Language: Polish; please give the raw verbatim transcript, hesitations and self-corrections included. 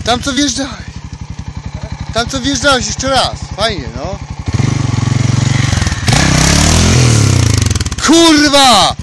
Tam co wjeżdżałeś. Tam co wjeżdżałeś jeszcze raz. Fajnie, no. Kurwa!